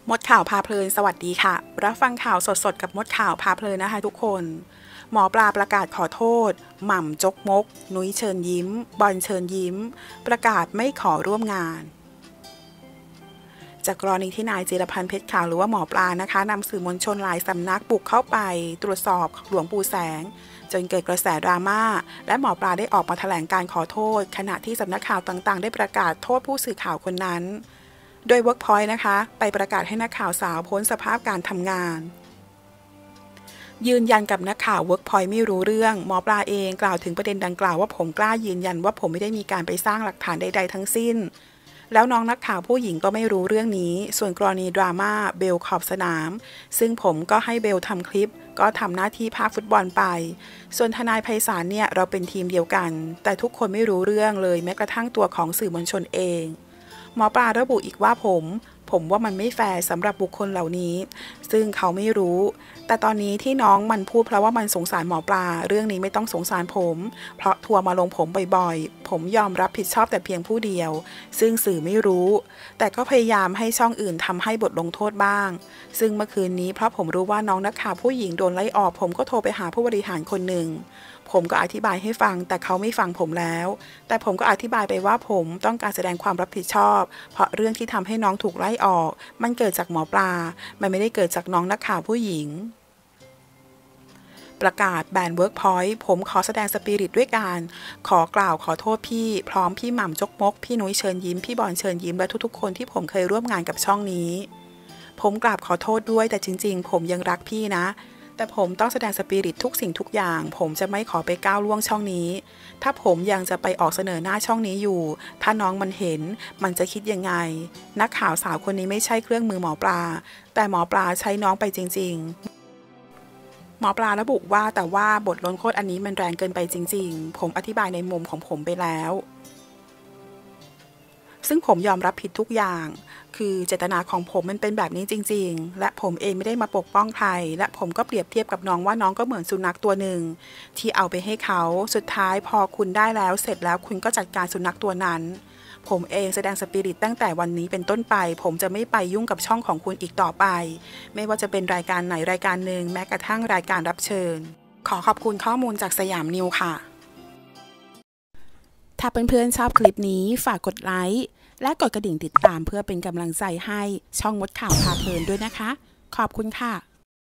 มดข่าวพาเพลินสวัสดีค่ะรับฟังข่าวสดๆกับมดข่าวพาเพลินนะคะทุกคนหมอปลาประกาศขอโทษหม่ำจกมกนุ้ยเชิญยิ้มบอลเชิญยิ้มประกาศไม่ขอร่วมงานจากกรณีที่นายจิรพันธ์เพชรขาวหรือว่าหมอปลานะคะนำสื่อมวลชนหลายสำนักบุกเข้าไปตรวจสอบหลวงปู่แสงจนเกิดกระแสดราม่าและหมอปลาได้ออกมาแถลงการขอโทษขณะที่สำนักข่าวต่างๆได้ประกาศโทษผู้สื่อข่าวคนนั้นโดย Workpoint นะคะไปประกาศให้นักข่าวสาวพ้นสภาพการทำงานยืนยันกับนักข่าว Workpoint ไม่รู้เรื่องหมอปลาเองกล่าวถึงประเด็นดังกล่าวว่าผมกล้ายืนยันว่าผมไม่ได้มีการไปสร้างหลักฐานใดๆทั้งสิ้นแล้วน้องนักข่าวผู้หญิงก็ไม่รู้เรื่องนี้ส่วนกรณีดราม่าเบลขอบสนามซึ่งผมก็ให้เบลทำคลิปก็ทำหน้าที่พากฟุตบอลไปส่วนทนายไพศาลเนี่ยเราเป็นทีมเดียวกันแต่ทุกคนไม่รู้เรื่องเลยแม้กระทั่งตัวของสื่อมวลชนเองหมอปลาระบุอีกว่าผมว่ามันไม่แฟร์สำหรับบุคคลเหล่านี้ซึ่งเขาไม่รู้แต่ตอนนี้ที่น้องมันพูดเพราะว่ามันสงสารหมอปลาเรื่องนี้ไม่ต้องสงสารผมเพราะทัวร์มาลงผมบ่อยๆผมยอมรับผิดชอบแต่เพียงผู้เดียวซึ่งสื่อไม่รู้แต่ก็พยายามให้ช่องอื่นทำให้บทลงโทษบ้างซึ่งเมื่อคืนนี้เพราะผมรู้ว่าน้องนักข่าวผู้หญิงโดนไล่ออกผมก็โทรไปหาผู้บริหารคนหนึ่งผมก็อธิบายให้ฟังแต่เขาไม่ฟังผมแล้วแต่ผมก็อธิบายไปว่าผมต้องการแสดงความรับผิดชอบเพราะเรื่องที่ทำให้น้องถูกไล่ออกมันเกิดจากหมอปลามันไม่ได้เกิดจากน้องนักข่าวผู้หญิงประกาศแบน Workpoint ผมขอแสดงสปิริตด้วยการขอกล่าวขอโทษพี่พร้อมพี่หม่ำจกมกพี่นุ้ยเชิญยิ้มพี่บอลเชิญยิ้มและทุกๆคนที่ผมเคยร่วมงานกับช่องนี้ผมกราบขอโทษด้วยแต่จริงๆผมยังรักพี่นะแต่ผมต้องแสดงสปิริตทุกสิ่งทุกอย่างผมจะไม่ขอไปก้าวล่วงช่องนี้ถ้าผมยังจะไปออกเสนอหน้าช่องนี้อยู่ถ้าน้องมันเห็นมันจะคิดยังไงนักข่าวสาวคนนี้ไม่ใช่เครื่องมือหมอปลาแต่หมอปลาใช้น้องไปจริงๆหมอปลาระบุว่าแต่ว่าบทลงโทษอันนี้มันแรงเกินไปจริงๆผมอธิบายในมุมของผมไปแล้วซึ่งผมยอมรับผิดทุกอย่างคือเจตนาของผมมันเป็นแบบนี้จริงๆและผมเองไม่ได้มาปกป้องใครและผมก็เปรียบเทียบกับน้องว่าน้องก็เหมือนสุนัขตัวหนึ่งที่เอาไปให้เขาสุดท้ายพอคุณได้แล้วเสร็จแล้วคุณก็จัดการสุนัขตัวนั้นผมเองแสดงสปิริตตั้งแต่วันนี้เป็นต้นไปผมจะไม่ไปยุ่งกับช่องของคุณอีกต่อไปไม่ว่าจะเป็นรายการไหนรายการหนึ่งแม้กระทั่งรายการรับเชิญขอขอบคุณข้อมูลจากสยามนิวค่ะถ้าเพื่อนๆชอบคลิปนี้ฝากกดไลค์และกดกระดิ่งติดตามเพื่อเป็นกำลังใจให้ช่องมดข่าวพาเพลินด้วยนะคะขอบคุณค่ะ